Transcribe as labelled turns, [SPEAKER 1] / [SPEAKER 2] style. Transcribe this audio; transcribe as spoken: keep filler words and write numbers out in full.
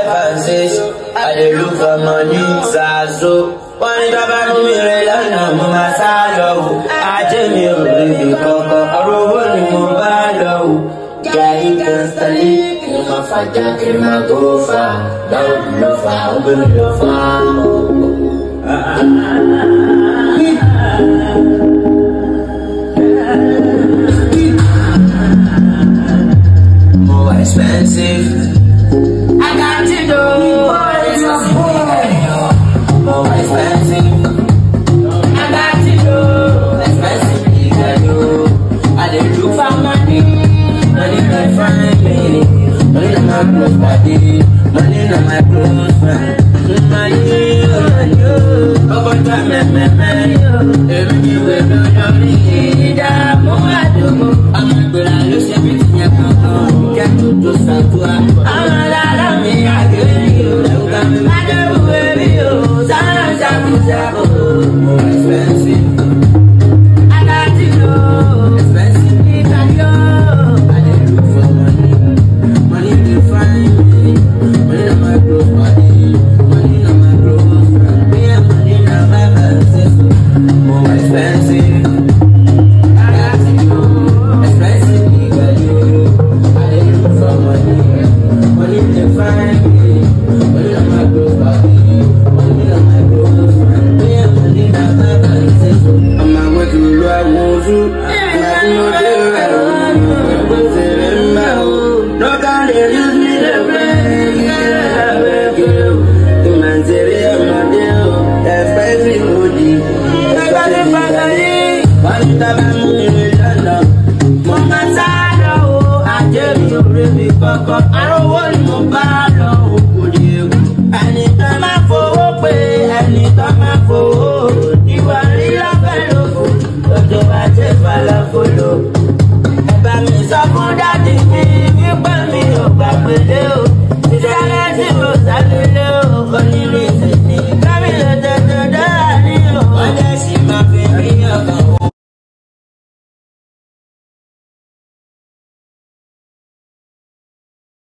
[SPEAKER 1] and six. I dey look for money, Sazo. Wọ́n ní bàbá mi rẹ̀ lọ́nà mo máa sá lọ wò. Ajé mi ò rí ibi kankan, ọ̀rọ̀ owó ni mo bá lọ wò. Gàrí gànstálí, kí n máa fàjà kí n máa tó fà. Dáwọ́ ló fà, ó gbé mi lọ fà. More expensive. I got to do what is more expensive. I got to do expensive nigga do. I dey look for money, money can find me. Money na my close body, money na my close friend. Money, money, oh, but I'm a man, every way do you need that more I do. I'm a girl, I lose everything I can do. Get to do something. I'm a lot of me, I give you. I do baby, oh, sana jabu jabu. More expensive. I got to know. Expensive, I know. I dey look for money, money to find me. Money na my close body, money na my close friend. Me and money na my business. More expensive. I got to know. Expensive, nigga, you. I dey look for money, money to find me. Money na my close body, money na my close friend. Me and money na my business. I'm a way to ride one zoo. I know they ride one. No can they use me to play. Yeah, baby. The man say I'm not there. Expensive booty. I got the family. One time I'm moving London. Mama said, oh, I tell you, really, Coco. I don't want no battle. Anytime I fall, anytime I fall, you are real fellow. But you are just follow. Eba mi sọ fún daddy mi, wípé mi ò gbàgbé lé o.